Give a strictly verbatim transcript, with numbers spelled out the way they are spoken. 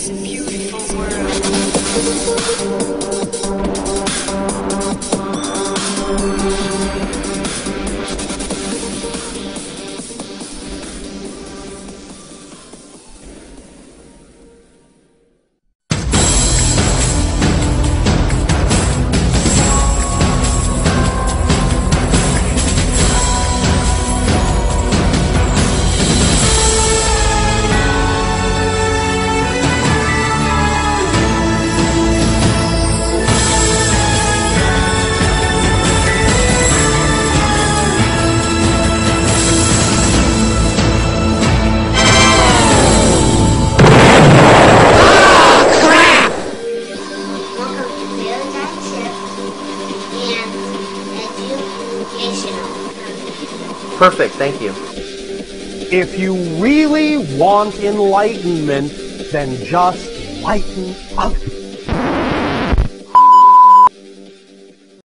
this beautiful world. Perfect, thank you. If you really want enlightenment, then just lighten up.